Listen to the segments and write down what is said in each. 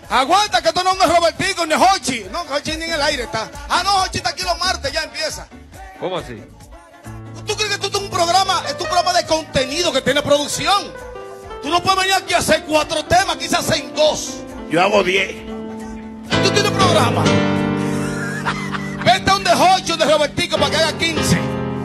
Aguanta, que esto no es Robertico ni Hochi. No, Hochi ni en el aire está. Ah, no, Hochi está aquí los martes, ya empieza. ¿Cómo así? ¿Tú crees que tú tienes un programa? Es un programa de contenido que tiene producción. Tú no puedes venir aquí a hacer 4 temas, quizás hacen 2. Yo hago 10. Tú tienes programa. Vete a un de Hochi o de Robertico para que haga 15.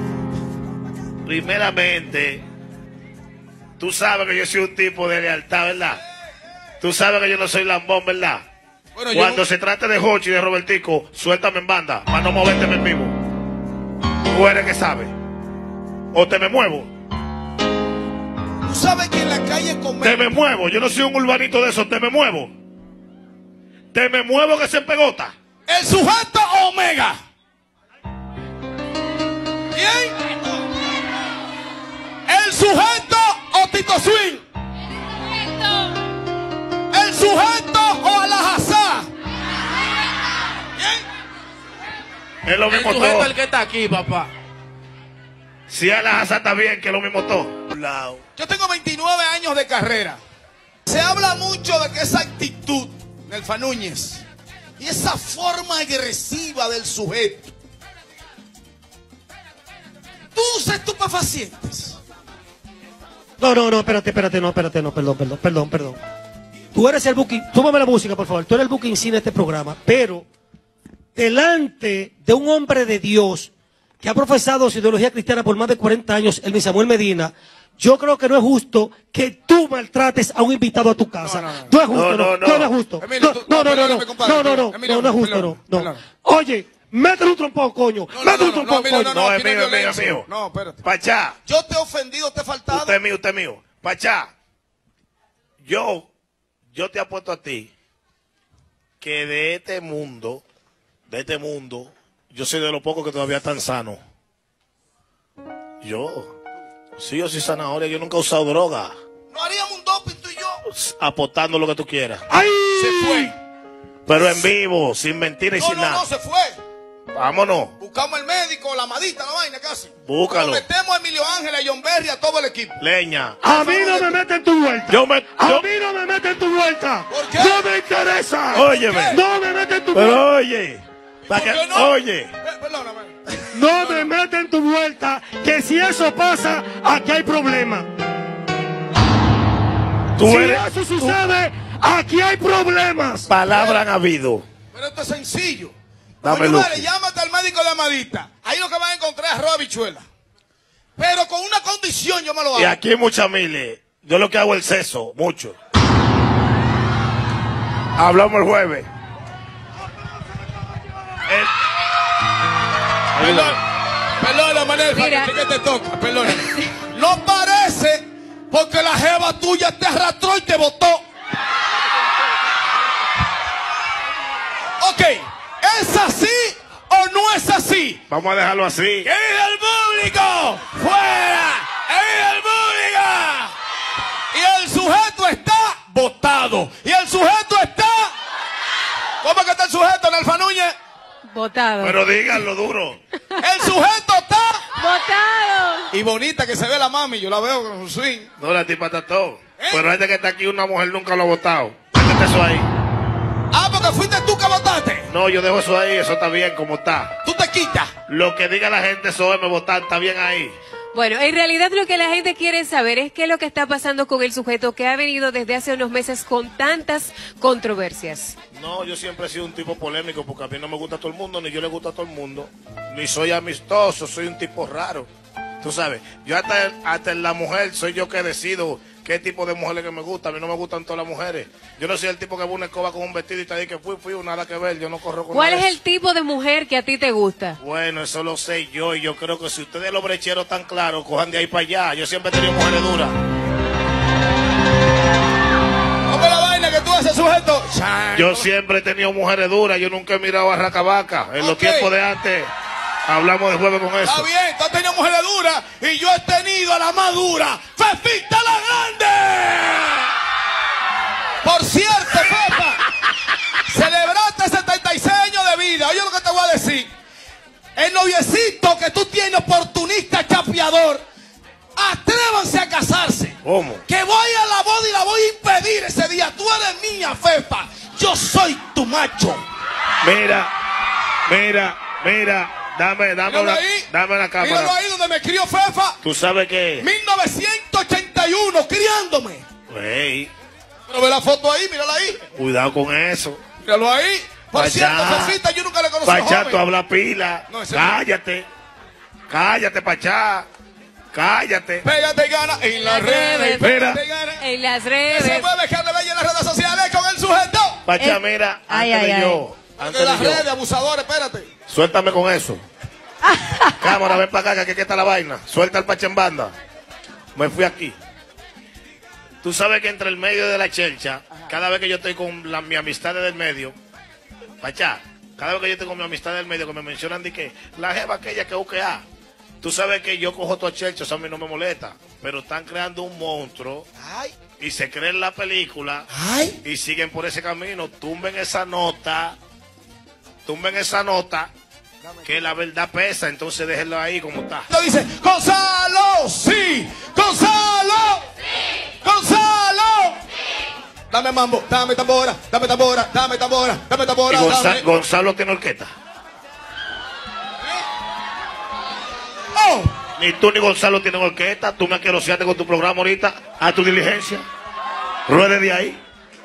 Primeramente, tú sabes que yo soy un tipo de lealtad, ¿verdad? Tú sabes que yo no soy lambón, ¿verdad? Bueno, Cuando se trate de Hochi y de Robertico, suéltame en banda, para no moverte en vivo. Tú eres que sabes. O te me muevo. Tú sabes que en la calle comer. Te me muevo. Yo no soy un urbanito de esos. Te me muevo. Te me muevo que se pegota. El sujeto Omega. ¿Quién? El sujeto o Tito Swing. El sujeto o Alajazá. ¿Quién? Es lo mismo El sujeto todo. el que está aquí, papá. Si Alajazá está bien, que es lo mismo todo. Yo tengo 29 años de carrera. Se habla mucho de que esa actitud del Fa Núñez y esa forma agresiva del sujeto. Tú usas estupefacientes. No, espérate, perdón. Tú eres el booking, súbame la música, por favor. Tú eres el booking sin este programa, pero delante de un hombre de Dios que ha profesado su ideología cristiana por más de 40 años, el Samuel Medina, yo creo que no es justo que tú maltrates a un invitado a tu casa. No es justo, no es justo. No es justo, no. Oye, métele un trompón, coño. Métele un trompón, coño. No, es mío. No, espérate. Pachá. Yo te he ofendido, te he faltado. Usted es mío. Pachá. Yo te apuesto a ti que de este mundo, yo soy de los pocos que todavía están sanos. Yo soy zanahoria, yo nunca he usado droga. No haríamos un doping tú y yo. Apostando lo que tú quieras. ¡Ay! Se fue. Pero en vivo, sin mentira y sin nada. No, se fue. Vámonos. Buscamos el médico, la amadita, la vaina casi. Búscalo. Nos metemos a Emilio Ángel, a John Berry, a todo el equipo. Leña. A mí no me meten en tu vuelta. A mí no me meten en tu vuelta. ¿Por qué? No me interesa. Óyeme. No me meten en tu vuelta. Pero oye. ¿Por qué no? Oye. Perdóname. No me meten en tu vuelta, que si eso pasa, aquí hay problema. Si eso sucede, aquí hay problemas. Palabras han habido. Pero esto es sencillo. Dame Oye, luz. vale, llámate al médico de la amadita. Ahí lo que van a encontrar es arroz habichuela. Pero con una condición yo me lo hago. Y aquí hay muchas miles. Yo lo que hago es el seso, mucho. Hablamos el jueves. Perdona, Manel, que te toca, perdona. No parece porque la jeva tuya te arrastró y te botó. Ok, ¿es así o no es así? Vamos a dejarlo así. ¡Que viva el público! ¡Fuera! ¡Que viva el público! Y el sujeto está votado. Y el sujeto está... ¿Cómo que está el sujeto en el Fa Núñez? Votado. Pero díganlo duro. El sujeto está... Votado. Y bonita que se ve la mami, yo la veo con su swing. No, la tipa está todo. Pero gente que está aquí, una mujer nunca lo ha votado. Métete eso ahí. Ah, porque fuiste tú que votaste. No, yo dejo eso ahí, eso está bien como está. Tú te quitas. Lo que diga la gente sobre me votar, está bien ahí. Bueno, en realidad lo que la gente quiere saber es qué es lo que está pasando con el sujeto que ha venido desde hace unos meses con tantas controversias. No, yo siempre he sido un tipo polémico porque a mí no me gusta a todo el mundo, ni yo le gusta a todo el mundo. Ni soy amistoso, soy un tipo raro. Tú sabes, yo hasta en la mujer soy yo que decido qué tipo de mujeres que me gusta. A mí no me gustan todas las mujeres. Yo no soy el tipo que va una escoba con un vestido y te dice que fui, nada que ver. Yo no corro con ¿Cuál nada es de el eso. tipo de mujer que a ti te gusta? Bueno, eso lo sé yo y yo creo que si ustedes los brecheros tan claros, cojan de ahí para allá. Yo siempre he tenido mujeres duras. ¿Cómo es la vaina que tú haces, sujeto? Yo siempre he tenido mujeres duras. Yo nunca he mirado a Racabaca. En los tiempos de antes hablamos de jueves con eso. Está bien, tú has tenido mujeres duras y yo he tenido a la más dura, Fefita la Grande. Por cierto, Pepa, celebraste 76 años de vida. Oye lo que te voy a decir. El noviecito que tú tienes, oportunista, chapeador, atrévanse a casarse. ¿Cómo? Que voy a la boda y la voy a impedir ese día. Tú eres mía, Fefa. yo soy tu macho. Mira, dame Míralo la ahí, cámara. míralo ahí donde me crió Fefa. ¿Tú sabes qué? 1981, criándome. Ey, Pero ve la foto ahí, mírala ahí. cuidado con eso. Míralo ahí. Por cierto, Fefita, yo nunca le conocí a Pachá, tú joven. hablas pila. No, ese Cállate, Pachá. Cállate. Pégate y gana en las redes. Pégate y gana. En las Que se redes. mueve Carle Bella en las redes sociales con el sujeto. Pachá, mira, antes De las de yo. redes, abusadores, espérate. Suéltame con eso. Cámara, ven para acá, que aquí está la vaina. Suelta el Pachá en banda. Me fui aquí. Tú sabes que entre el medio de la chelcha, cada vez que yo estoy con mi amistad del medio, Pachá, cada vez que yo estoy con mi amistad del medio, que me mencionan de que la jeva aquella que UQA, tú sabes que yo cojo todo chelcha, eso a mí no me molesta, pero están creando un monstruo Ay, y se creen la película ay. y siguen por ese camino, tumben esa nota, que la verdad pesa, entonces déjenlo ahí como está. Lo dice, Gonzalo, sí. Gonzalo, sí. Gonzalo. Sí. Dame mambo, dame tambora, dame tambora, dame tambora, dame tambora. Y Dame. Gonzalo tiene orquesta. Oh. Ni tú ni Gonzalo tienen orquesta. Tú me aqueroseaste con tu programa ahorita. Haz tu diligencia. Ruede de ahí.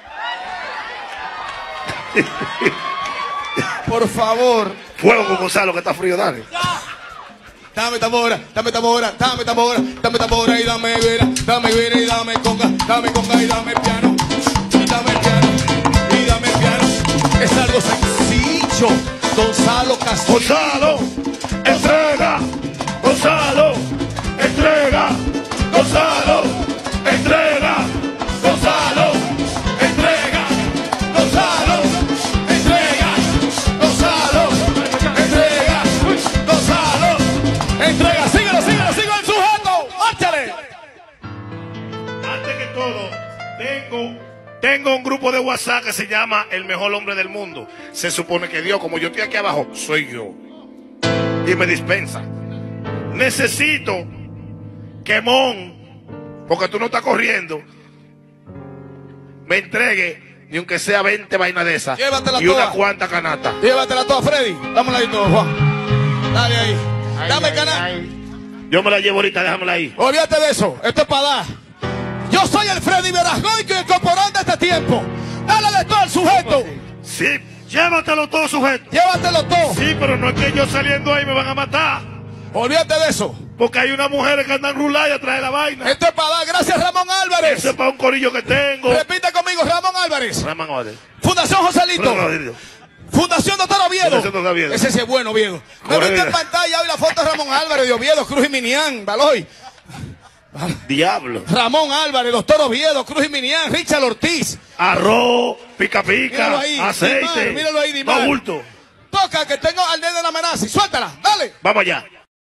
Por favor. Fuego con Gonzalo que está frío, dale. Dame tambora, dame tambora, dame tambora, dame tambora y dame vera y dame conga y dame piano. Y dame piano, y dame piano. Es algo sencillo. Gonzalo Castillo. Gonzalo, entrega. Gonzalo, entrega. Gonzalo, entrega. Gonzalo, entrega. Gonzalo, entrega. Gonzalo, entrega. Gonzalo, Entrega, síguelo el sujeto. ¡Óchale! antes que todo, tengo un grupo de WhatsApp que se llama El Mejor Hombre del Mundo. Se supone que Dios, como yo estoy aquí abajo, soy yo. Y me dispensa. Necesito que Mon, porque tú no estás corriendo, me entregue, ni aunque sea 20 vainas de esas, Llévatela y toda. una cuanta canasta. Llévatela toda, Freddy. Dámela ahí todo, Juan. Dale ahí. Dame canal. Yo me la llevo ahorita, déjamela ahí. Olvídate de eso. Esto es para dar. Yo soy el Freddy Verasgoico y el corporán de este tiempo. Dale de todo al sujeto. Sí, llévatelo todo, sujeto. Llévatelo todo. Sí, pero no es que yo saliendo ahí me van a matar. Olvídate de eso. Porque hay unas mujeres que andan rulay atrás de la vaina. Esto es para dar. Gracias, Ramón Álvarez. Eso es para un corillo que tengo. Repite conmigo, Ramón Álvarez. Ramón Ode. Fundación Joselito. Fundación Doctor Oviedo. Fundación Doctor Oviedo. Ese sí es bueno, Oviedo. Me viste en pantalla hoy la foto de Ramón Álvarez de Oviedo, Cruz y Minián, Baloy. Diablo. Ramón Álvarez, Doctor Oviedo, Cruz y Minián, Richard Ortiz. Arroz, pica Míralo ahí, aceite. Dimar, míralo ahí, Dimar. No bulto. Toca que tengo al nene de la amenaza. Suéltala, dale. Vamos allá.